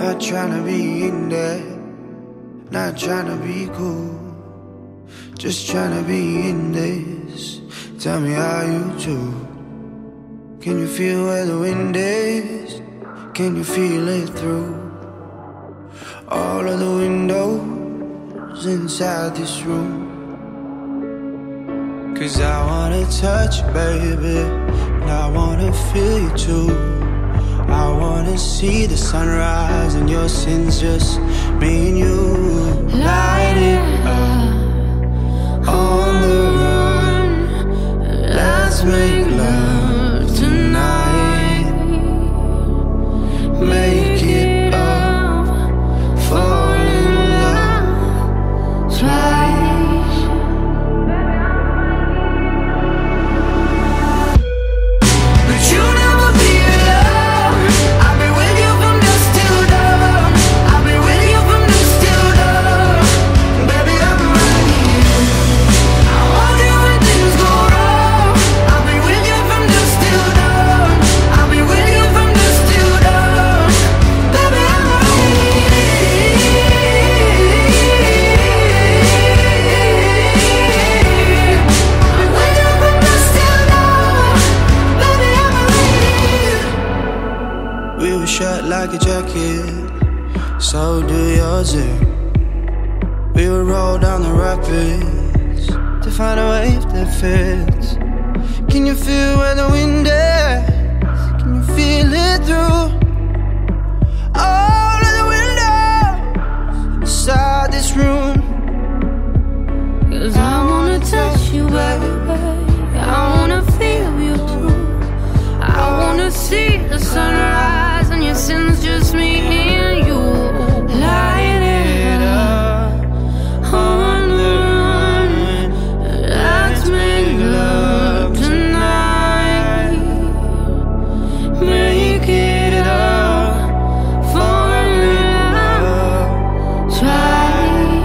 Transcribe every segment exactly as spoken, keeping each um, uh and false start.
Not tryna be in there, not tryna be cool, just tryna be in this. Tell me how you do. Can you feel where the wind is? Can you feel it through all of the windows inside this room? Cause I wanna touch you, baby, and I wanna feel you too. I wanna see the sunrise and your sins, just me and you. Light it up on the run. Let's make love tonight. Make it up, fall in love twice. But you never be alone. I'll be with you from dusk till dawn. I'll be with you from dusk till dawn. Baby, I'm right here. I hold you when things go wrong. I'll be with you from dusk till dawn. I'll be with you from dusk till dawn. Baby, I'm right here. I'm with you from dusk till dawn. Baby, I'm right here. We were shut like a jacket, so do yours. eh? We would roll down the rapids to find a wave that fits. Can you feel where the wind is? Can you feel it through all of the windows inside this room? Cause I wanna touch you, baby. I wanna feel you too. I wanna see the sunrise and your sins, just me and you. Light it up on the run. Let's make love tonight. Make it up, fall in love twice.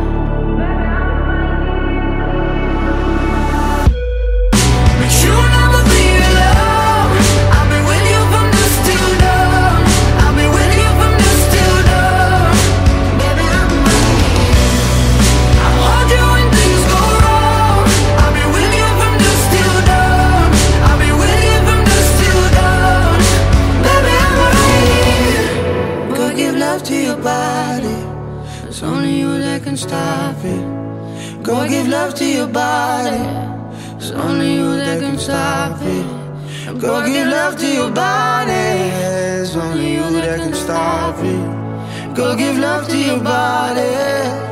But you never be alone. I'll be with you from dusk till dawn. I'll be with you from dusk till dawn. Baby, I'm right here. I hold you when things go wrong. I'll be with you from dusk till dawn. I'll be with you from dusk till dawn. Baby, I'm right here. Go give love to your body. It's only you that can stop it. Go give love to your body. It's only you that can stop it. Go give love to your body. It's only you that can stop it. Go give love to your body.